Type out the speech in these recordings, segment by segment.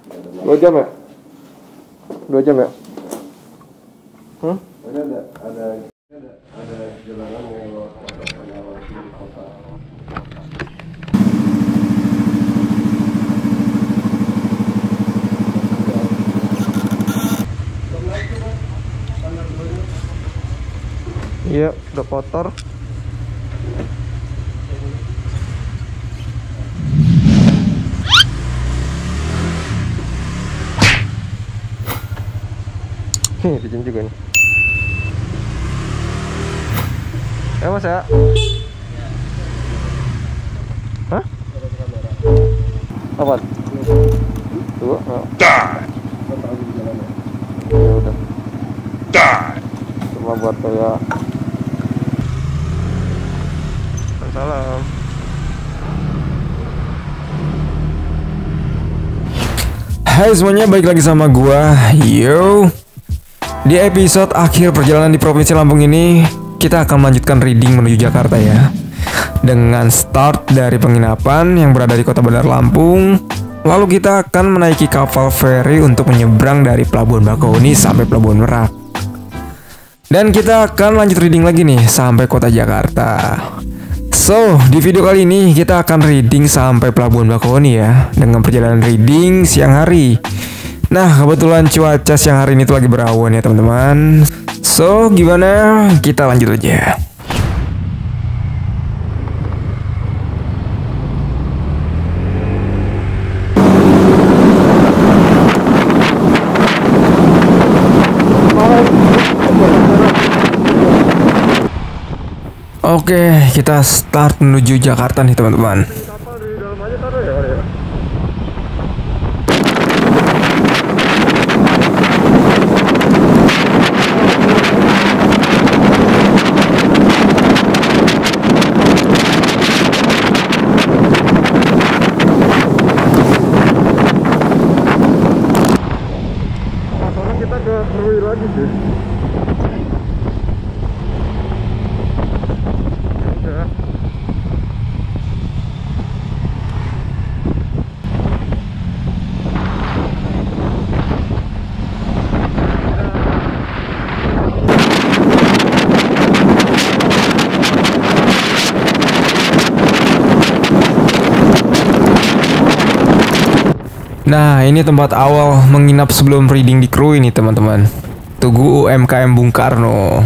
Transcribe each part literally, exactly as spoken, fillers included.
Dua jam ya? Dua jam ya? Hmm? Ada ada ada ada ada jalanan yang lewat kota lewat di kota. Iya, udah kotor. Nih, dijam juga nih. Eh, Mas ya? Hah? Apa? Dua? Oh. Ya udah. Cuma buat kayak salam. Hai semuanya, balik lagi sama gua, yo. Di episode akhir perjalanan di Provinsi Lampung ini, kita akan melanjutkan reading menuju Jakarta ya. Dengan start dari penginapan yang berada di Kota Bandar Lampung. Lalu kita akan menaiki kapal feri untuk menyeberang dari Pelabuhan Bakauheni sampai Pelabuhan Merak. Dan kita akan lanjut reading lagi nih sampai Kota Jakarta. So, di video kali ini kita akan reading sampai Pelabuhan Bakauheni ya, dengan perjalanan reading siang hari. Nah, kebetulan cuaca siang hari ini tuh lagi berawan ya teman-teman. So, gimana? Kita lanjut aja. Oke, kita start menuju Jakarta nih teman-teman. Kapal di dalam aja taruh ya, ya. Masalahnya kita ke Krui lagi sih. Nah, ini tempat awal menginap sebelum reading di Krui nih teman-teman. Tugu U M K M Bung Karno.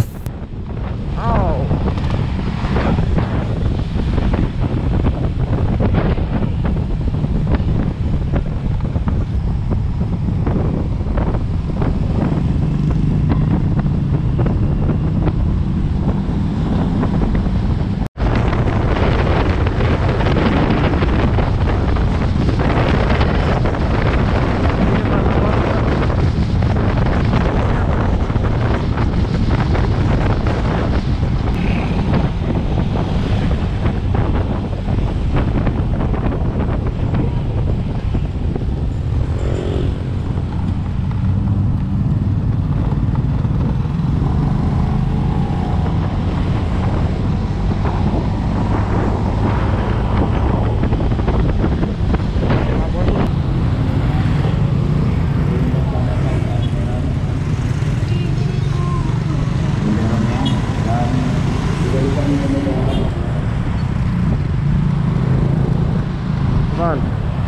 Apaan?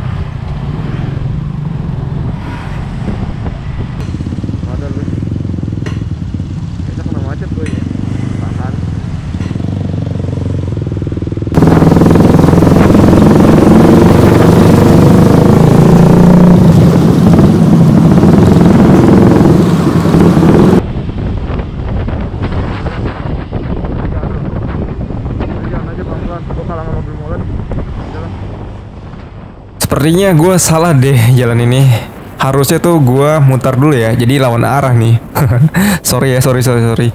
Ada lu. Kayaknya kena macet gue ya. Tahan. Jangan aja pelan-pelan. Gue kalah sama mobil molen. Jalan. Sepertinya gue salah deh jalan ini. Harusnya tuh gue mutar dulu ya, jadi lawan arah nih. Sorry ya, sorry, sorry, sorry.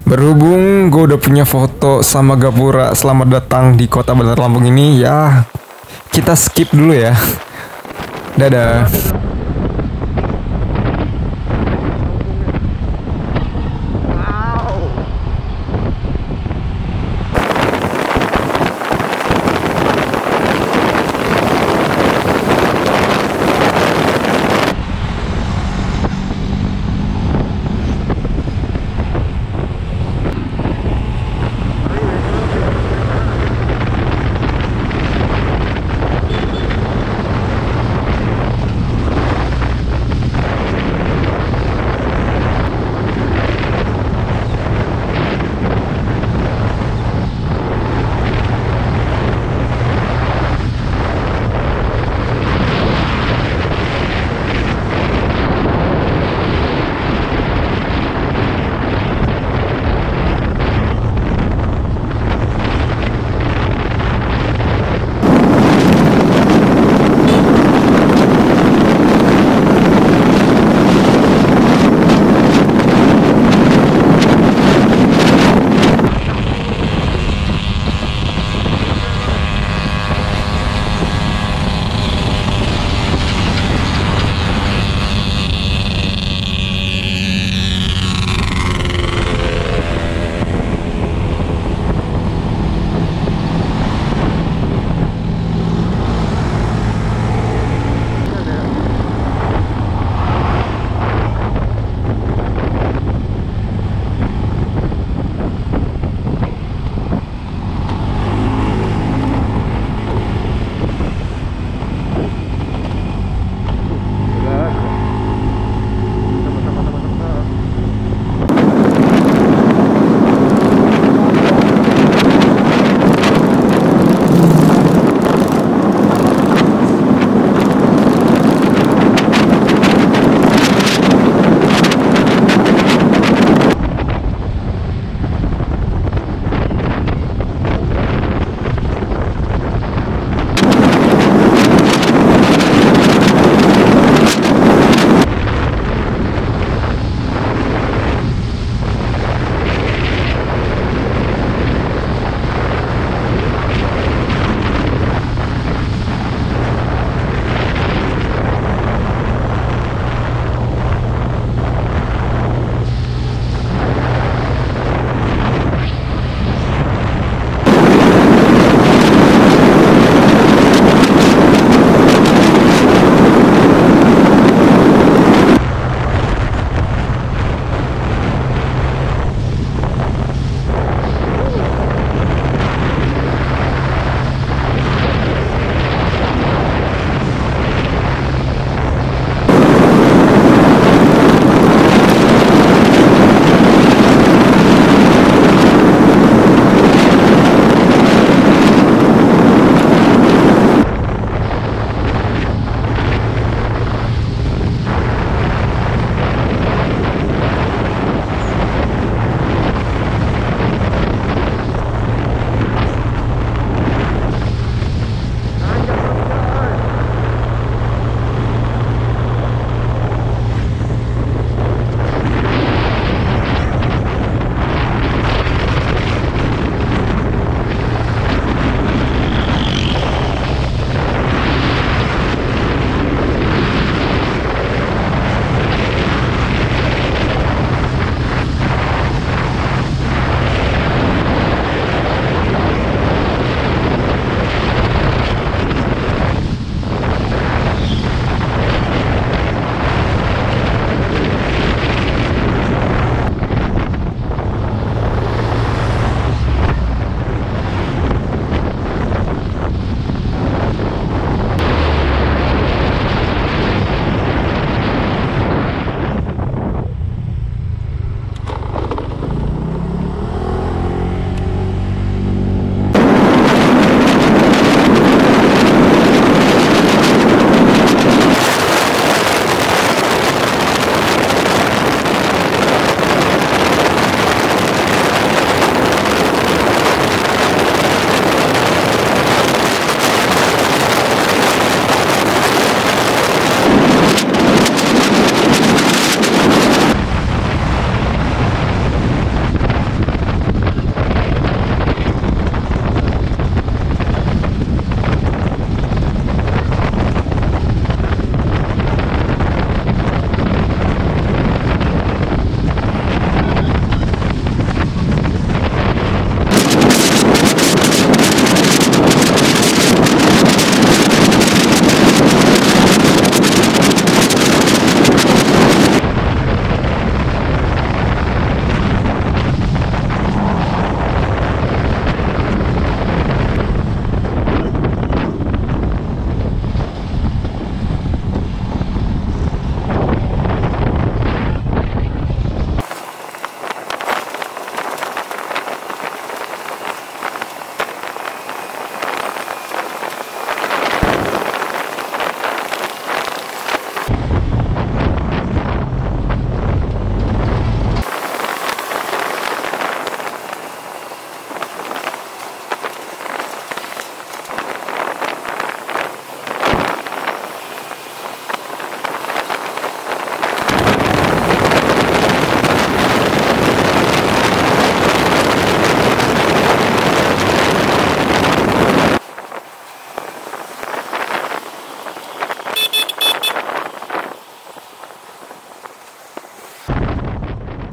Berhubung gue udah punya foto sama Gapura selamat datang di kota Bandar Lampung ini, ya kita skip dulu ya. Dadah.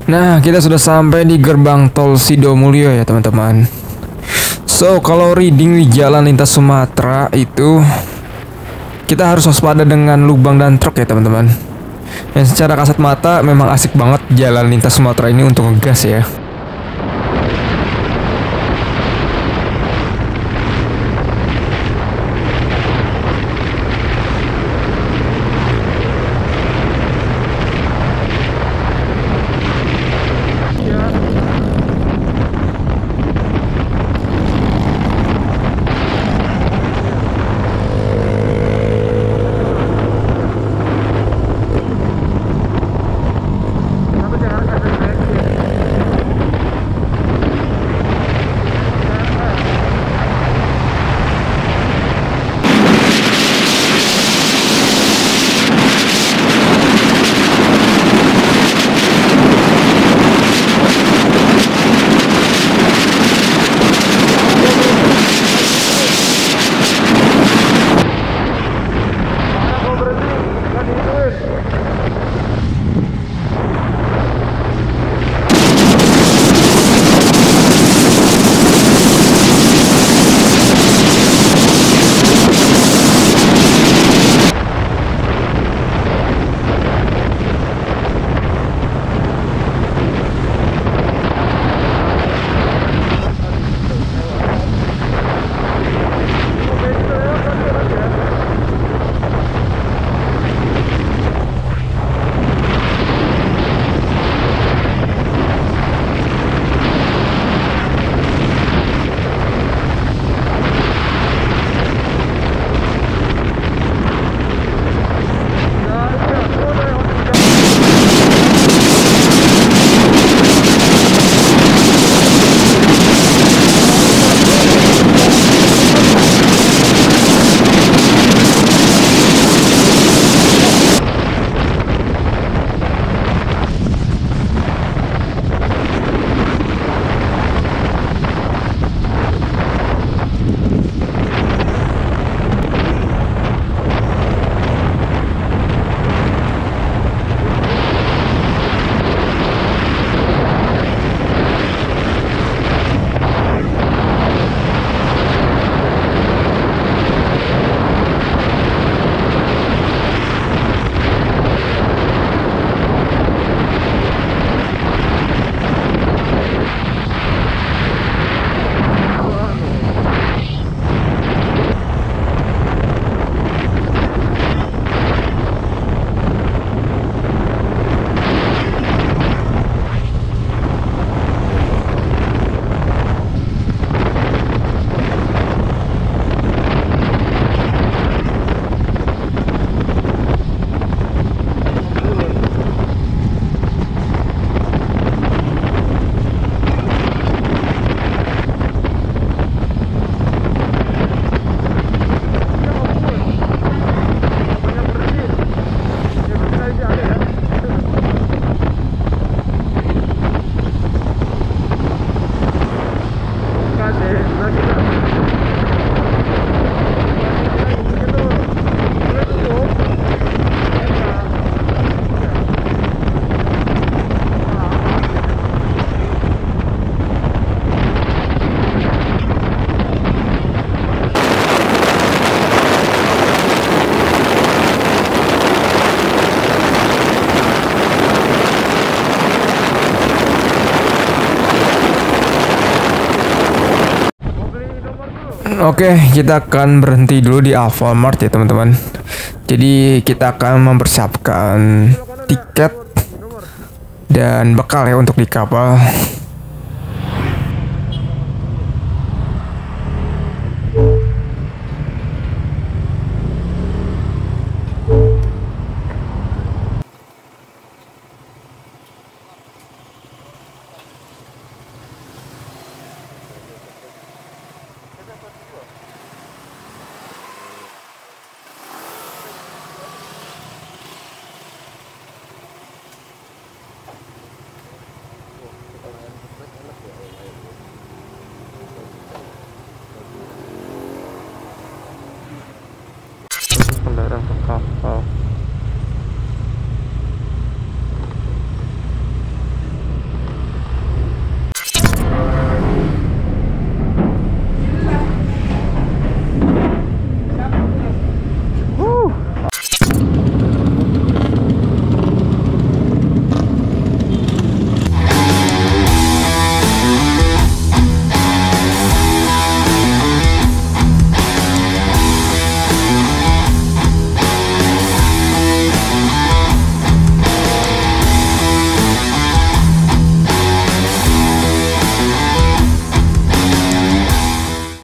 Nah, kita sudah sampai di gerbang tol Sidomulyo ya teman-teman. So, kalau reading di jalan lintas Sumatera itu kita harus waspada dengan lubang dan truk ya teman-teman. Dan secara kasat mata memang asik banget jalan lintas Sumatera ini untuk ngegas ya. Oke, kita akan berhenti dulu di Alfamart ya teman-teman. Jadi kita akan mempersiapkan tiket dan bekal ya untuk di kapal.